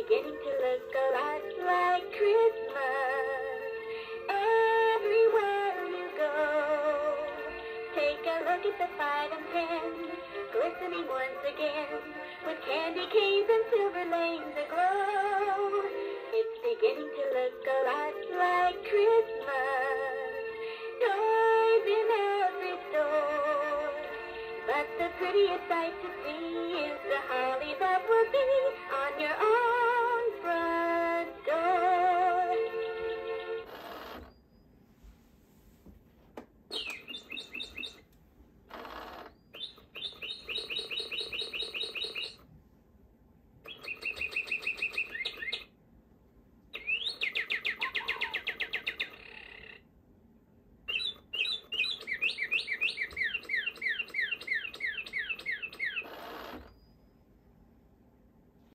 beginning to look a lot like Christmas everywhere you go. Take a look at the 5 and 10, glistening once again, with candy canes and silver lanes aglow. It's beginning to look a lot like Christmas, toys in every store. But the prettiest sight to see is the holly that will be on your